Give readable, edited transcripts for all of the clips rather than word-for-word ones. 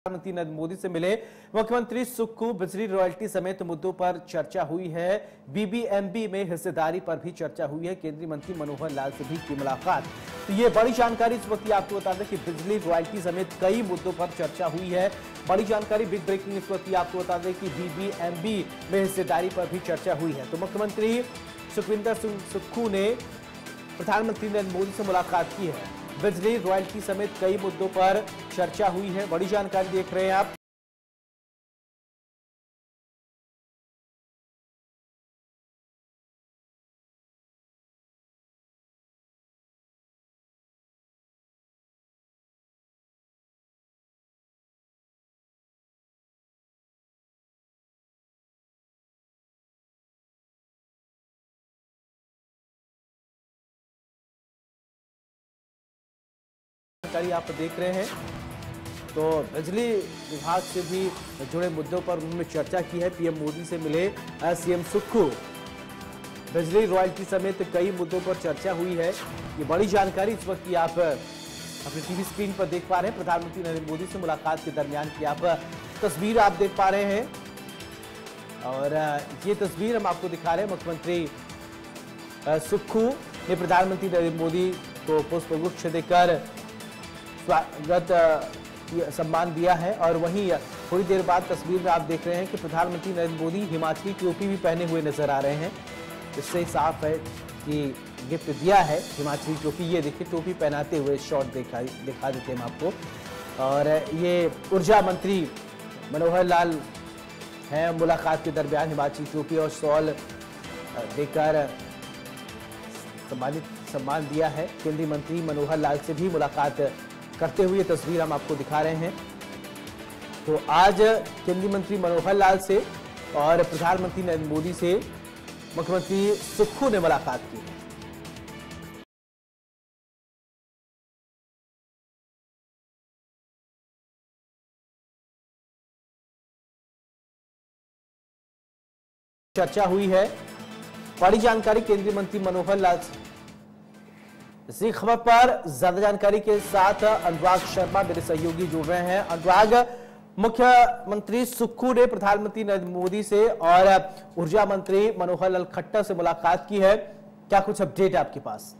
प्रधानमंत्री नरेंद्र मोदी से मिले मुख्यमंत्री सुक्खू। बिजली रॉयल्टी समेत मुद्दों पर चर्चा हुई है। बीबीएमबी में हिस्सेदारी पर भी चर्चा हुई है। केंद्रीय मंत्री मनोहर लाल से भी की मुलाकात। तो ये बड़ी जानकारी इस वक्त आपको बता दें कि बिजली रॉयल्टी समेत कई मुद्दों पर चर्चा हुई है। बड़ी जानकारी, बिग ब्रेकिंग इस वक्त आपको बता दें कि बीबीएमबी में हिस्सेदारी पर भी चर्चा हुई है। तो मुख्यमंत्री सुखविंदर सिंह सुक्खू ने प्रधानमंत्री नरेंद्र मोदी से मुलाकात की है। बिजली रॉयल्टी समेत कई मुद्दों पर चर्चा हुई है। बड़ी जानकारी देख रहे हैं आप। जानकारी आप देख रहे हैं। तो बिजली विभाग से भी जुड़े मुद्दों पर उन्होंने चर्चा की है। पीएम मोदी से मिले सीएम सुक्खू। बिजली रॉयल्टी समेत कई मुद्दों पर चर्चा हुई है। ये बड़ी जानकारी इस वक्त की आप अपने टीवी स्क्रीन पर देख पा रहे हैं। प्रधानमंत्री नरेंद्र मोदी से मुलाकात के दरमियान की आप तस्वीर आप देख पा रहे हैं और ये तस्वीर हम आपको दिखा रहे हैं। मुख्यमंत्री सुक्खू ने प्रधानमंत्री नरेंद्र मोदी को पुष्पगुच्छ देकर स्वागत सम्मान दिया है। और वहीं थोड़ी देर बाद तस्वीर में आप देख रहे हैं कि प्रधानमंत्री नरेंद्र मोदी हिमाचली टोपी भी पहने हुए नजर आ रहे हैं। इससे साफ है कि गिफ्ट दिया है हिमाचली टोपी। ये देखिए, टोपी पहनाते हुए शॉट दिखा देते हैं हम आपको। और ये ऊर्जा मंत्री मनोहर लाल हैं। मुलाकात के दरमियान हिमाचली टोपी और शॉल देकर सम्मान दिया है। केंद्रीय मंत्री मनोहर लाल से भी मुलाकात करते हुए तस्वीर हम आपको दिखा रहे हैं। तो आज केंद्रीय मंत्री मनोहर लाल से और प्रधानमंत्री नरेंद्र मोदी से मुख्यमंत्री सुक्खू ने मुलाकात की। चर्चा हुई है। बड़ी जानकारी केंद्रीय मंत्री मनोहर लाल से। इसी खबर पर ज्यादा जानकारी के साथ अनुराग शर्मा मेरे सहयोगी जुड़ रहे हैं। अनुराग, मुख्यमंत्री सुक्खू ने प्रधानमंत्री नरेंद्र मोदी से और ऊर्जा मंत्री मनोहर लाल खट्टर से मुलाकात की है। क्या कुछ अपडेट है आपके पास?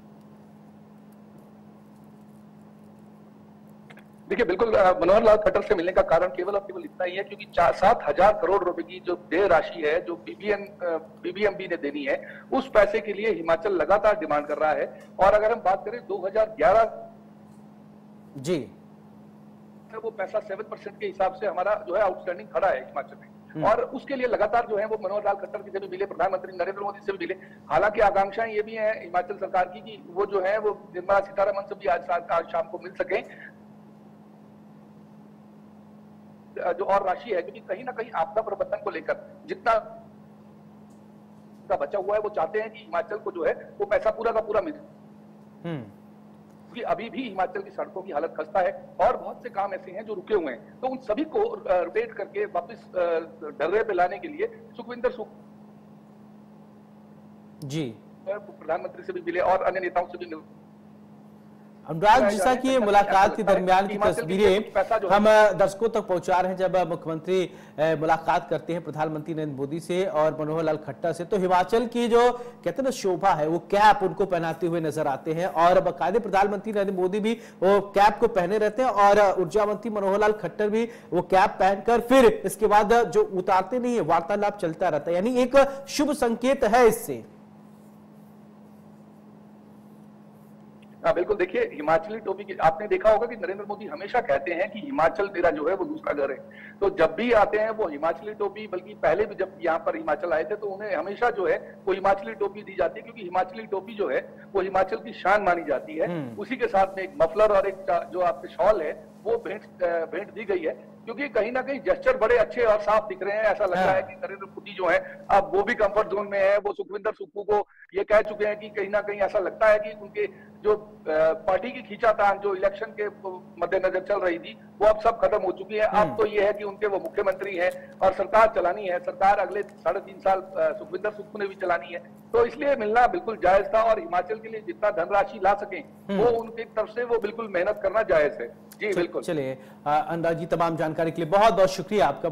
देखिए, बिल्कुल मनोहर लाल खट्टर से मिलने का कारण केवल और केवल इतना ही है क्योंकि 7,000 करोड़ रुपए की जो देय राशि है जो बीबीएमबी ने देनी है, उस पैसे के लिए हिमाचल लगातार डिमांड कर रहा है। और अगर हम बात करें 2011 जी, वो पैसा 7% के हिसाब से हमारा जो है आउटस्टैंडिंग खड़ा है हिमाचल में। और उसके लिए लगातार जो है वो मनोहर लाल खट्टर से भी मिले, प्रधानमंत्री नरेंद्र मोदी से भी मिले। हालांकि आकांक्षाएं ये भी है हिमाचल सरकार की कि वो जो है वो निर्मला सीतारमण से भी आज शाम को मिल सके जो और राशि है, क्योंकि कहीं ना कहीं आपदा प्रबंधन को लेकर जितना बचा हुआ है वो चाहते हैं कि हिमाचल को जो है वो पैसा पूरा का पूरा मिले। क्योंकि अभी भी हिमाचल की सड़कों की हालत खस्ता है और बहुत से काम ऐसे हैं जो रुके हुए हैं। तो उन सभी को रोटेट करके वापस डर्रे पे लाने के लिए सुखविंदर जी प्रधानमंत्री से भी मिले और अन्य नेताओं से भी मिले। अनुराग, जैसा कि मुलाकात के दरमियान की तस्वीरें हम दर्शकों तक पहुंचा रहे हैं। जब मुख्यमंत्री मुलाकात करते हैं प्रधानमंत्री नरेंद्र मोदी से और मनोहर लाल खट्टर से, तो हिमाचल की जो कहते हैं ना शोभा है, वो कैप उनको पहनाते हुए नजर आते हैं। और बाकायदे प्रधानमंत्री नरेंद्र मोदी भी वो कैप को पहने रहते हैं और ऊर्जा मंत्री मनोहर लाल खट्टर भी वो कैप पहनकर फिर इसके बाद जो उतारते नहीं है, वार्तालाप चलता रहता है। यानी एक शुभ संकेत है इससे। हाँ बिल्कुल, देखिए हिमाचली टोपी की आपने देखा होगा कि नरेंद्र मोदी हमेशा कहते हैं कि हिमाचल मेरा जो है वो दूसरा घर है। तो जब भी आते हैं वो हिमाचली टोपी, बल्कि पहले भी जब यहाँ पर हिमाचल आए थे तो उन्हें हमेशा जो है वो हिमाचली टोपी दी जाती है, क्योंकि हिमाचली टोपी जो है वो हिमाचल की शान मानी जाती है। उसी के साथ में एक मफलर और एक जो आपके शॉल है वो भेंट दी गई है, क्योंकि कहीं ना कहीं जेस्चर बड़े अच्छे और साफ दिख रहे हैं। ऐसा लग रहा है कि नरेंद्र मोदी जो है अब वो भी कंफर्ट जोन में है। वो सुखविंदर सुक्खू को ये कह चुके हैं कि कहीं ना कहीं ऐसा लगता है कि उनके जो पार्टी की खींचातान जो इलेक्शन के मद्देनजर चल रही थी, वो अब सब खत्म हो चुकी है। अब तो ये है कि उनके वो मुख्यमंत्री हैं और सरकार चलानी है। सरकार अगले 3.5 साल सुखविंदर सुक्खू ने भी चलानी है, तो इसलिए मिलना बिल्कुल जायज था। और हिमाचल के लिए जितना धनराशि ला सकें वो उनकी तरफ से वो बिल्कुल मेहनत करना जायज है। जी बिल्कुल। चलिए अनुराग जी, तमाम जानकारी के लिए बहुत बहुत शुक्रिया आपका।